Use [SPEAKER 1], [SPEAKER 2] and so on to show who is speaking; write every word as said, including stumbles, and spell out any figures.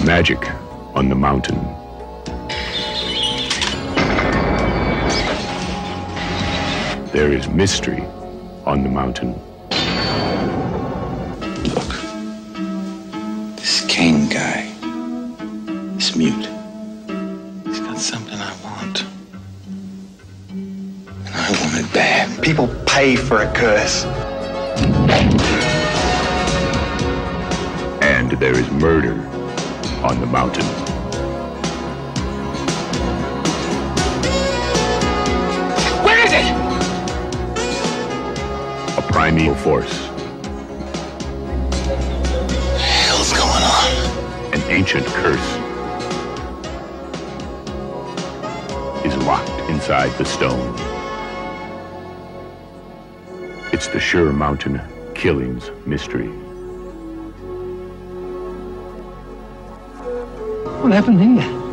[SPEAKER 1] Magic on the mountain. There is mystery on the mountain.
[SPEAKER 2] Look, this Kane guy, this mute, he's got something I want. And I want it bad.
[SPEAKER 3] People pay for a curse.
[SPEAKER 1] And there is murder on the mountain.
[SPEAKER 3] Where is it?
[SPEAKER 1] A primeval force.
[SPEAKER 2] What the hell's going on?
[SPEAKER 1] An ancient curse is locked inside the stone. It's the Sure Mountain Killings mystery.
[SPEAKER 4] What happened here?